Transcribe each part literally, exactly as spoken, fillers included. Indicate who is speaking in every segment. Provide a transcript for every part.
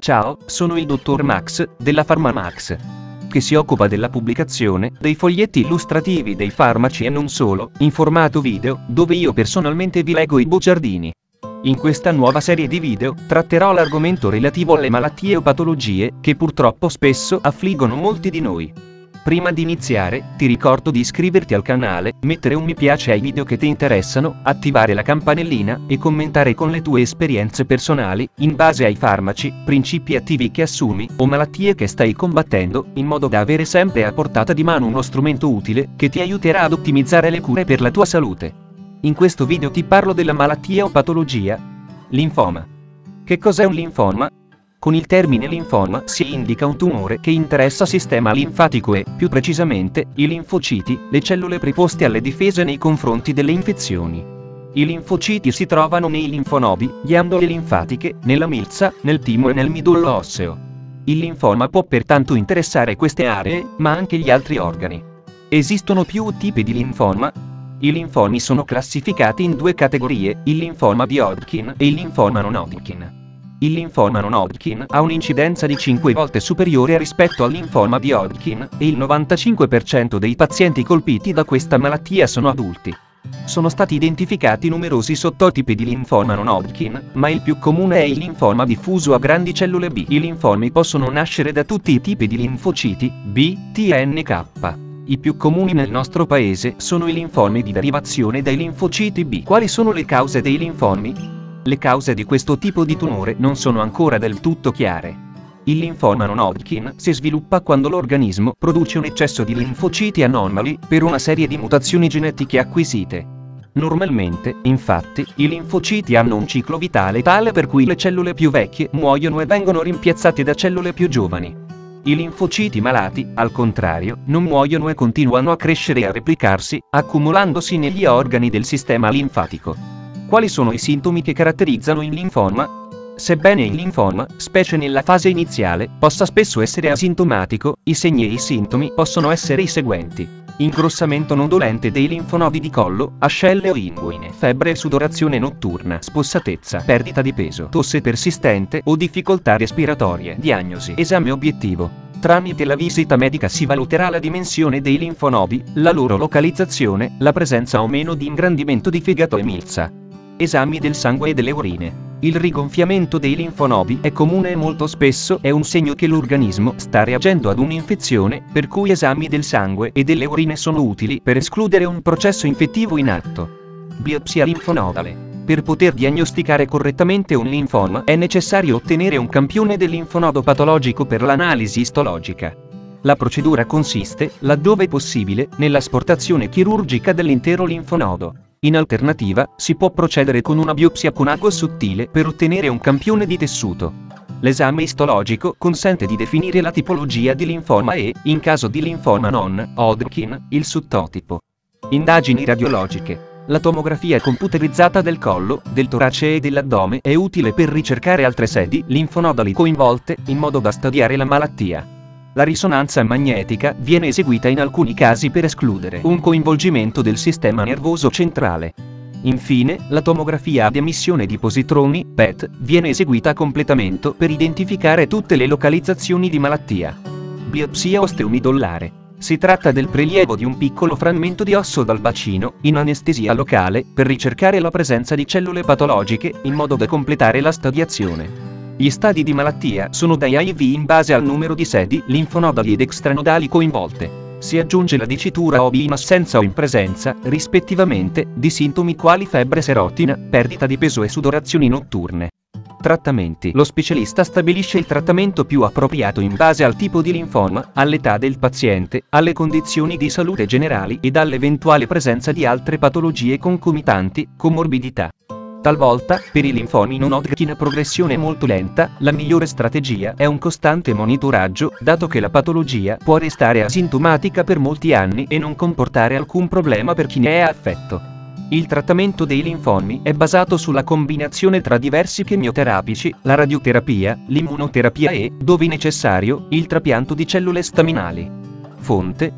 Speaker 1: Ciao, sono il dottor Max, della PharmaMax, che si occupa della pubblicazione dei foglietti illustrativi dei farmaci e non solo, in formato video, dove io personalmente vi leggo i bugiardini. In questa nuova serie di video, tratterò l'argomento relativo alle malattie o patologie, che purtroppo spesso affliggono molti di noi. Prima di iniziare, ti ricordo di iscriverti al canale, mettere un mi piace ai video che ti interessano, attivare la campanellina e commentare con le tue esperienze personali, in base ai farmaci, principi attivi che assumi, o malattie che stai combattendo, in modo da avere sempre a portata di mano uno strumento utile, che ti aiuterà ad ottimizzare le cure per la tua salute. In questo video ti parlo della malattia o patologia linfoma. Che cos'è un linfoma? Con il termine linfoma si indica un tumore che interessa il sistema linfatico e, più precisamente, i linfociti, le cellule preposte alle difese nei confronti delle infezioni. I linfociti si trovano nei linfonodi, ghiandole linfatiche, nella milza, nel timo e nel midollo osseo. Il linfoma può pertanto interessare queste aree, ma anche gli altri organi. Esistono più tipi di linfoma. I linfomi sono classificati in due categorie, il linfoma di Hodgkin e il linfoma non Hodgkin. Il linfoma non Hodgkin ha un'incidenza di cinque volte superiore rispetto al linfoma di Hodgkin, e il novantacinque per cento dei pazienti colpiti da questa malattia sono adulti. Sono stati identificati numerosi sottotipi di linfoma non Hodgkin, ma il più comune è il linfoma diffuso a grandi cellule B. I linfomi possono nascere da tutti i tipi di linfociti, B, T e N K. I più comuni nel nostro paese sono i linfomi di derivazione dai linfociti B. Quali sono le cause dei linfomi? Le cause di questo tipo di tumore non sono ancora del tutto chiare. Il linfoma non Hodgkin si sviluppa quando l'organismo produce un eccesso di linfociti anomali per una serie di mutazioni genetiche acquisite. Normalmente, infatti, i linfociti hanno un ciclo vitale tale per cui le cellule più vecchie muoiono e vengono rimpiazzate da cellule più giovani. I linfociti malati, al contrario, non muoiono e continuano a crescere e a replicarsi, accumulandosi negli organi del sistema linfatico. Quali sono i sintomi che caratterizzano il linfoma? Sebbene il linfoma, specie nella fase iniziale, possa spesso essere asintomatico, i segni e i sintomi possono essere i seguenti: ingrossamento non dolente dei linfonodi di collo, ascelle o inguine, febbre e sudorazione notturna, spossatezza, perdita di peso, tosse persistente o difficoltà respiratorie. Diagnosi: esame obiettivo. Tramite la visita medica si valuterà la dimensione dei linfonodi, la loro localizzazione, la presenza o meno di ingrandimento di fegato e milza. Esami del sangue e delle urine. Il rigonfiamento dei linfonodi è comune e molto spesso è un segno che l'organismo sta reagendo ad un'infezione, per cui esami del sangue e delle urine sono utili per escludere un processo infettivo in atto. Biopsia linfonodale. Per poter diagnosticare correttamente un linfoma è necessario ottenere un campione del linfonodo patologico per l'analisi istologica. La procedura consiste, laddove possibile, nell'asportazione chirurgica dell'intero linfonodo. In alternativa, si può procedere con una biopsia con ago sottile per ottenere un campione di tessuto. L'esame istologico consente di definire la tipologia di linfoma e, in caso di linfoma non Hodgkin, il sottotipo. Indagini radiologiche. La tomografia computerizzata del collo, del torace e dell'addome è utile per ricercare altre sedi linfonodali coinvolte, in modo da studiare la malattia. La risonanza magnetica viene eseguita in alcuni casi per escludere un coinvolgimento del sistema nervoso centrale. Infine, la tomografia ad emissione di positroni, P E T, viene eseguita a completamento per identificare tutte le localizzazioni di malattia. Biopsia osteomidollare. Si tratta del prelievo di un piccolo frammento di osso dal bacino, in anestesia locale, per ricercare la presenza di cellule patologiche, in modo da completare la stadiazione. Gli stadi di malattia sono da I V in base al numero di sedi linfonodali ed extranodali coinvolte. Si aggiunge la dicitura O B in assenza o in presenza, rispettivamente, di sintomi quali febbre serotina, perdita di peso e sudorazioni notturne. Trattamenti. Lo specialista stabilisce il trattamento più appropriato in base al tipo di linfoma, all'età del paziente, alle condizioni di salute generali ed all'eventuale presenza di altre patologie concomitanti, comorbidità. Talvolta, per i linfomi non Hodgkin a progressione molto lenta, la migliore strategia è un costante monitoraggio, dato che la patologia può restare asintomatica per molti anni e non comportare alcun problema per chi ne è affetto. Il trattamento dei linfomi è basato sulla combinazione tra diversi chemioterapici, la radioterapia, l'immunoterapia e, dove necessario, il trapianto di cellule staminali. Fonte: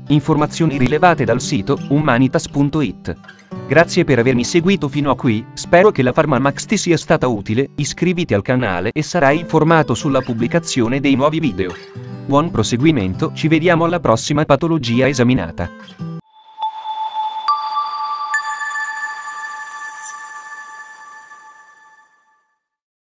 Speaker 1: Informazioni rilevate dal sito humanitas punto it. Grazie per avermi seguito fino a qui, spero che la PharmaMax ti sia stata utile, iscriviti al canale e sarai informato sulla pubblicazione dei nuovi video. Buon proseguimento, ci vediamo alla prossima patologia esaminata.